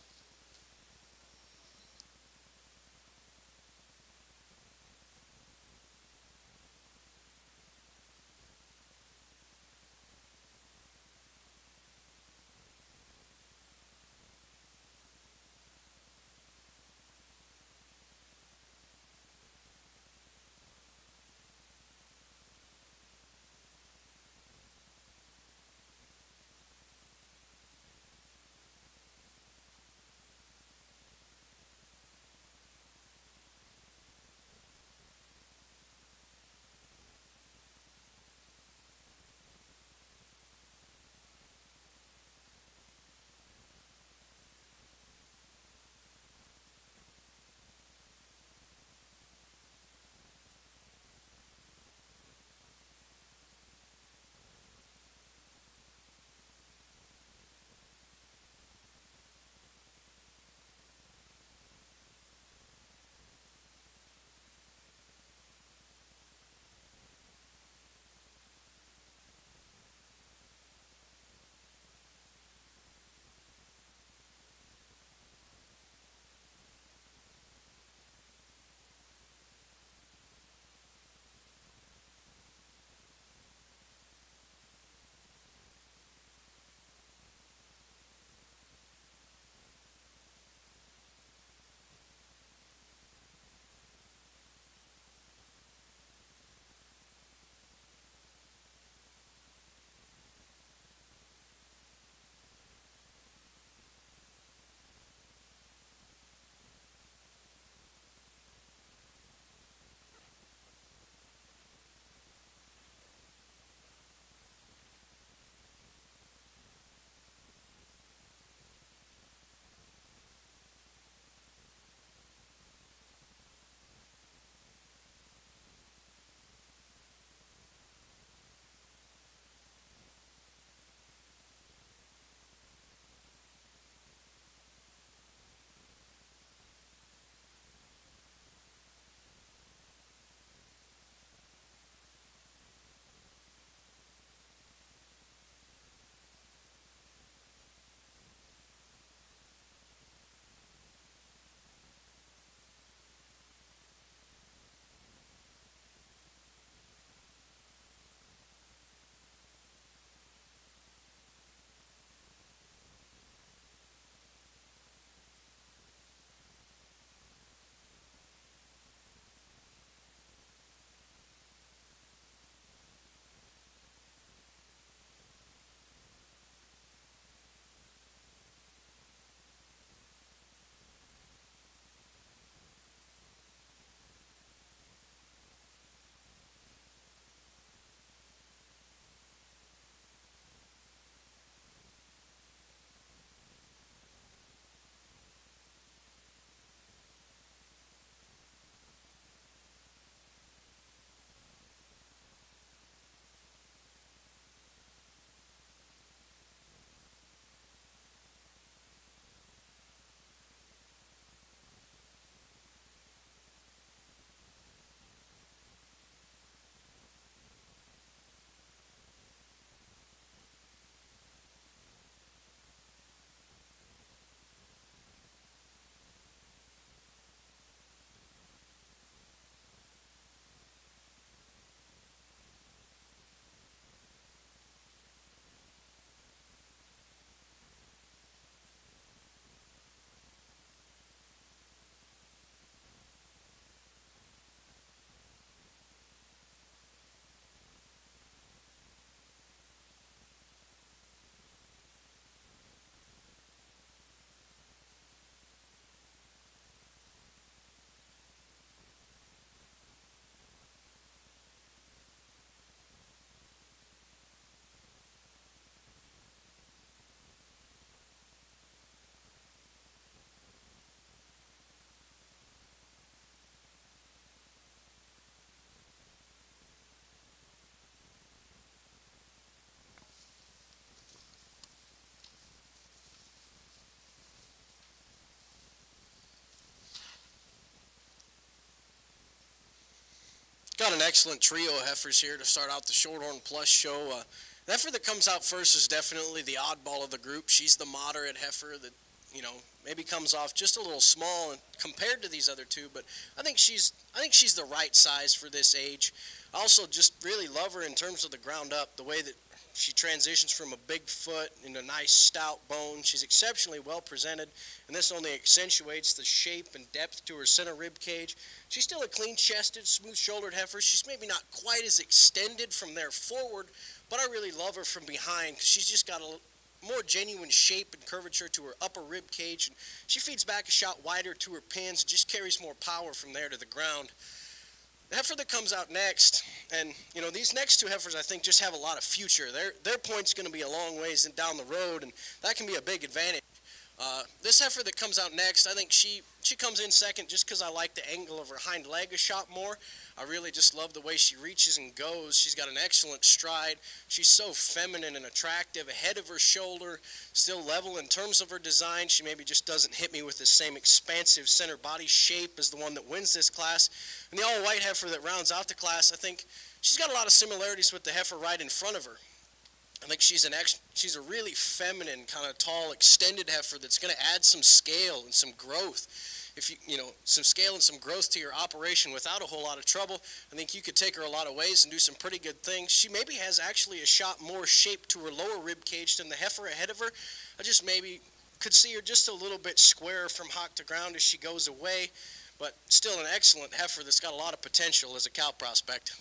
got an excellent trio of heifers here to start out the Shorthorn Plus show. The heifer that comes out first is definitely the oddball of the group. She's the moderate heifer that, you know, maybe comes off just a little small compared to these other two, but I think she's the right size for this age. I also just really love her in terms of the ground up, the way that she transitions from a big foot into a nice stout bone. She's exceptionally well presented, and this only accentuates the shape and depth to her center rib cage. She's still a clean-chested, smooth-shouldered heifer. She's maybe not quite as extended from there forward, but I really love her from behind because she's just got a more genuine shape and curvature to her upper rib cage, and she feeds back a shot wider to her pins and just carries more power from there to the ground. The heifer that comes out next, and you know, these next two heifers I think just have a lot of future. Their point's going to be a long ways down the road, and that can be a big advantage. This heifer that comes out next, I think she comes in second just because I like the angle of her hind leg a shot more. I really just love the way she reaches and goes. She's got an excellent stride. She's so feminine and attractive, ahead of her shoulder, still level in terms of her design. She maybe just doesn't hit me with the same expansive center body shape as the one that wins this class. And the all-white heifer that rounds out the class, I think she's got a lot of similarities with the heifer right in front of her. I think she's a really feminine, kind of tall, extended heifer that's going to add some scale and some growth. If you know, some scale and some growth to your operation without a whole lot of trouble, I think you could take her a lot of ways and do some pretty good things. She maybe has actually a shot more shape to her lower rib cage than the heifer ahead of her. I just maybe could see her just a little bit squarer from hock to ground as she goes away, but still an excellent heifer that's got a lot of potential as a cow prospect.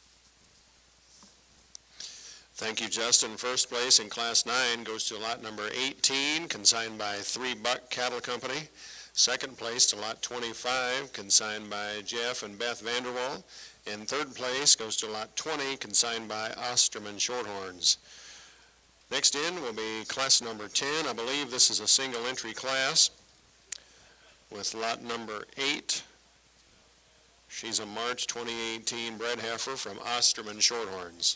Thank you, Justin. First place in Class 9 goes to lot number 18, consigned by 3 Buck Cattle Company. Second place to lot 25, consigned by Jeff and Beth Vanderwall. And third place goes to lot 20, consigned by Osterman Shorthorns. Next in will be class number 10. I believe this is a single entry class with lot number 8. She's a March 2018 bred heifer from Osterman Shorthorns.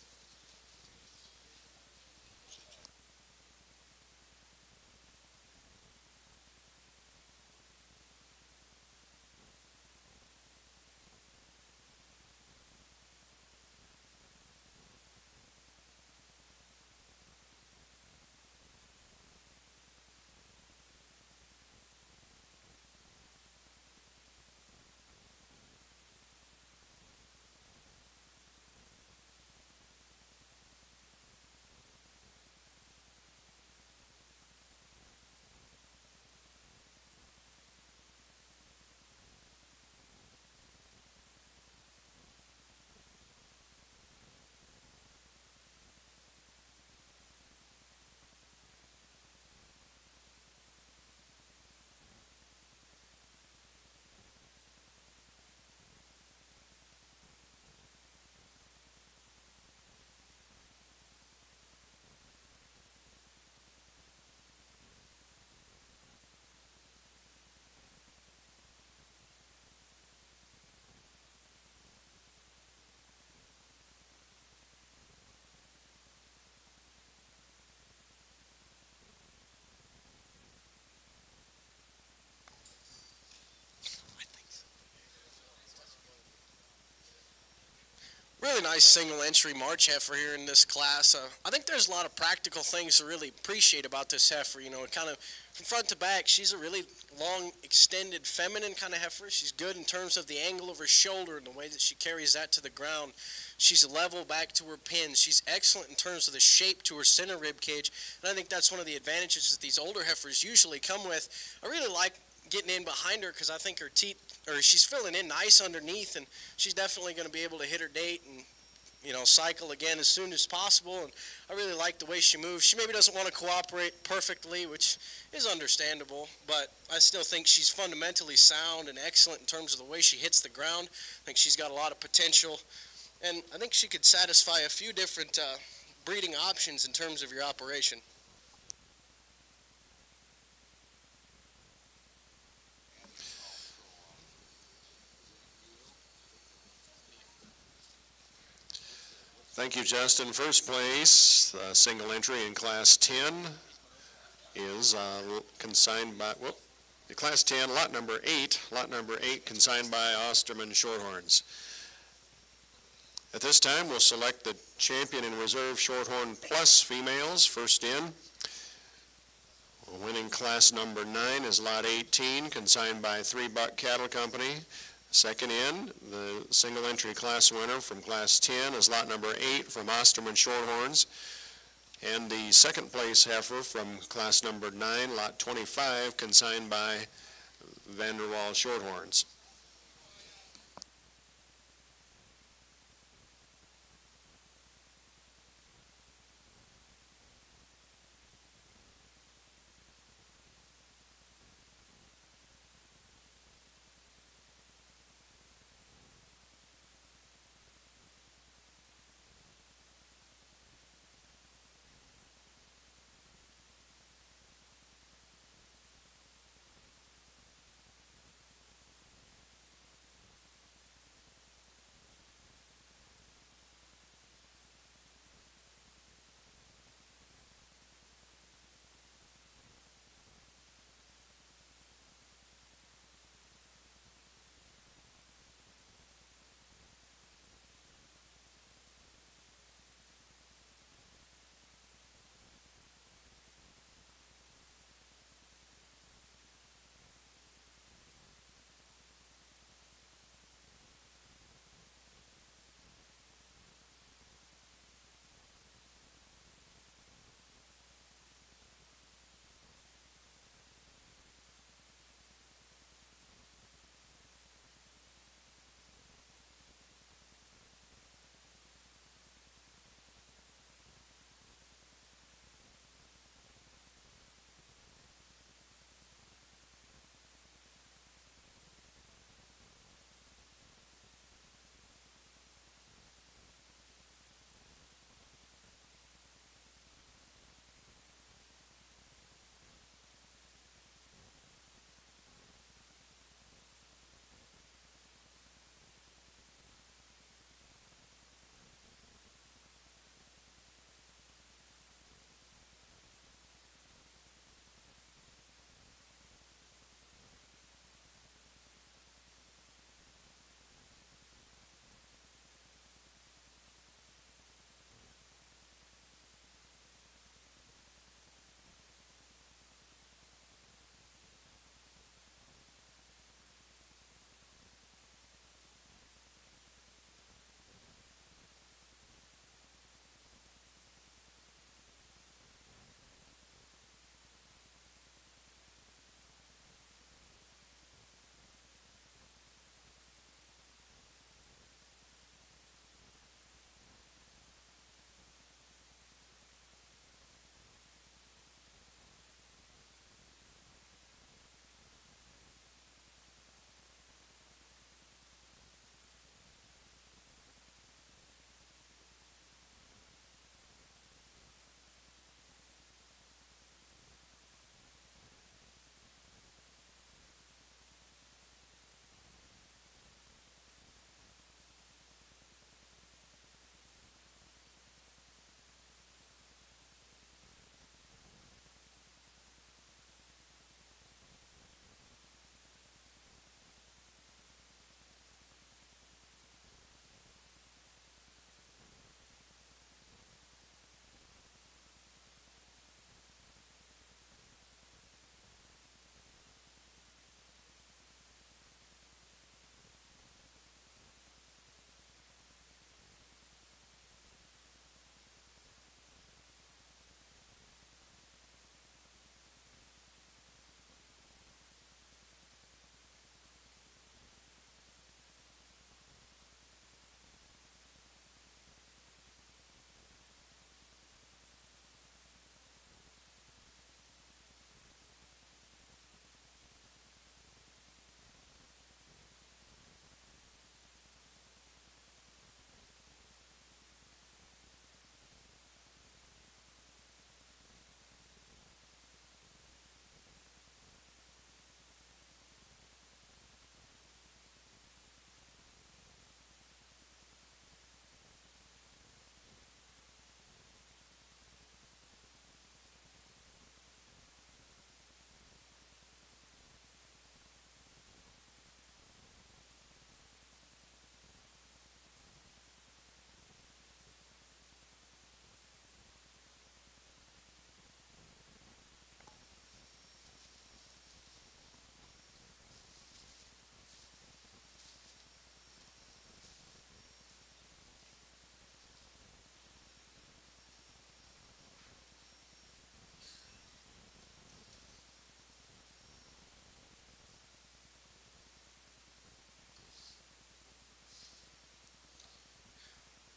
Really nice single entry March heifer here in this class. I think there's a lot of practical things to really appreciate about this heifer. You know, kind of from front to back, she's a really long, extended, feminine kind of heifer. She's good in terms of the angle of her shoulder and the way that she carries that to the ground. She's level back to her pins. She's excellent in terms of the shape to her center rib cage, and I think that's one of the advantages that these older heifers usually come with. I really like getting in behind her because I think her teeth, or she's filling in nice underneath, and she's definitely going to be able to hit her date and, you know, cycle again as soon as possible. And I really like the way she moves. She maybe doesn't want to cooperate perfectly, which is understandable, but I still think she's fundamentally sound and excellent in terms of the way she hits the ground. I think she's got a lot of potential, and I think she could satisfy a few different breeding options in terms of your operation. Thank you, Justin. First place, single entry in Class 10 is consigned by, Class 10, lot number 8, consigned by Osterman Shorthorns. At this time, we'll select the champion and reserve Shorthorn Plus females. First in, winning class number 9 is lot 18, consigned by 3 Buck Cattle Company. Second in, the single entry class winner from class 10 is lot number 8 from Osterman Shorthorns. And the second place heifer from class number 9, lot 25, consigned by Vanderwall Shorthorns.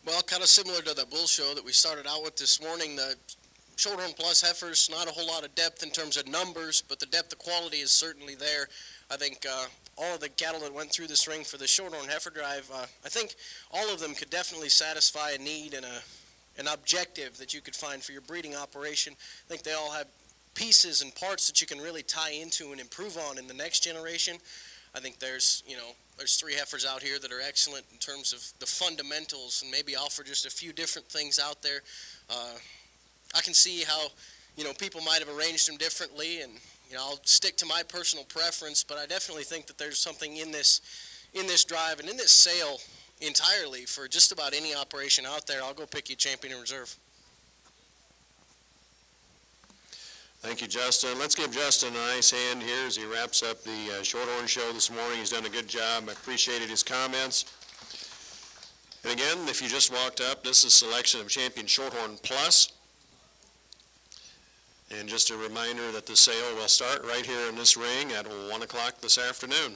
Well, kind of similar to the bull show that we started out with this morning, the Shorthorn Plus heifers, not a whole lot of depth in terms of numbers, but the depth of quality is certainly there. I think all of the cattle that went through this ring for the Shorthorn heifer drive, I think all of them could definitely satisfy a need and an objective that you could find for your breeding operation. I think they all have pieces and parts that you can really tie into and improve on in the next generation. I think there's 3 heifers out here that are excellent in terms of the fundamentals and maybe offer just a few different things out there. I can see how, people might have arranged them differently, and, I'll stick to my personal preference, but I definitely think that there's something in this drive and in this sale entirely for just about any operation out there. I'll go pick you champion in reserve. Thank you, Justin. Let's give Justin a nice hand here as he wraps up the Shorthorn show this morning. He's done a good job. I appreciated his comments. And again, if you just walked up, this is a selection of Champion Shorthorn Plus. And just a reminder that the sale will start right here in this ring at 1 o'clock this afternoon.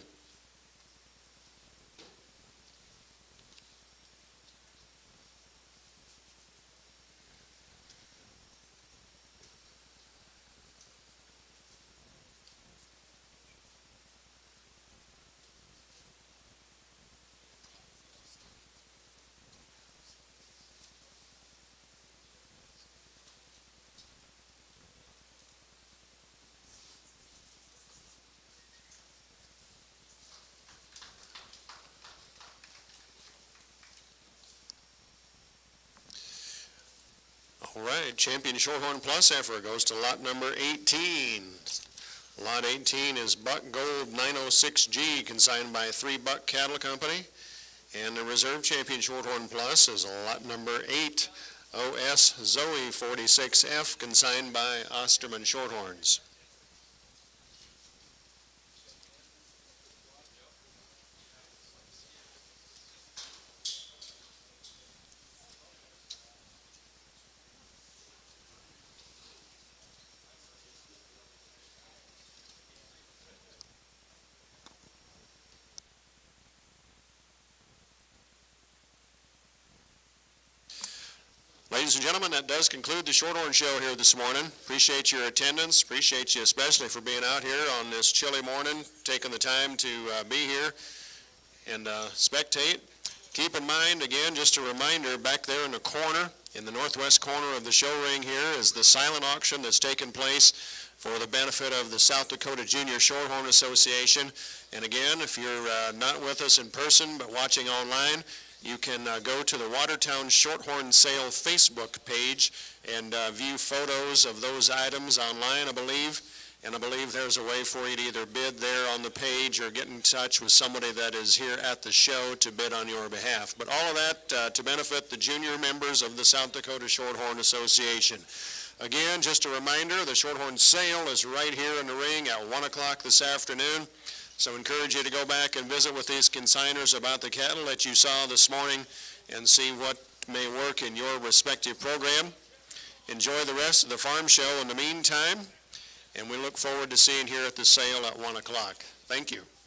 All right, Champion Shorthorn Plus heifer goes to lot number 18. Lot 18 is Buck Gold 906G, consigned by 3 Buck Cattle Company. And the reserve Champion Shorthorn Plus is lot number 8, OS Zoe 46F, consigned by Osterman Shorthorns. Ladies and gentlemen, that does conclude the Shorthorn show here this morning. Appreciate your attendance. Appreciate you especially for being out here on this chilly morning, taking the time to be here and spectate. Keep in mind, again, just a reminder, back there in the corner, in the northwest corner of the show ring here, is the silent auction that's taking place for the benefit of the South Dakota Junior Shorthorn Association. And again, if you're not with us in person but watching online, you can go to the Watertown Shorthorn Sale Facebook page and view photos of those items online, I believe. And I believe there's a way for you to either bid there on the page or get in touch with somebody that is here at the show to bid on your behalf. But all of that to benefit the junior members of the South Dakota Shorthorn Association. Again, just a reminder, the Shorthorn sale is right here in the ring at 1 o'clock this afternoon. So I encourage you to go back and visit with these consigners about the cattle that you saw this morning and see what may work in your respective program. Enjoy the rest of the farm show in the meantime, and we look forward to seeing you here at the sale at 1 o'clock. Thank you.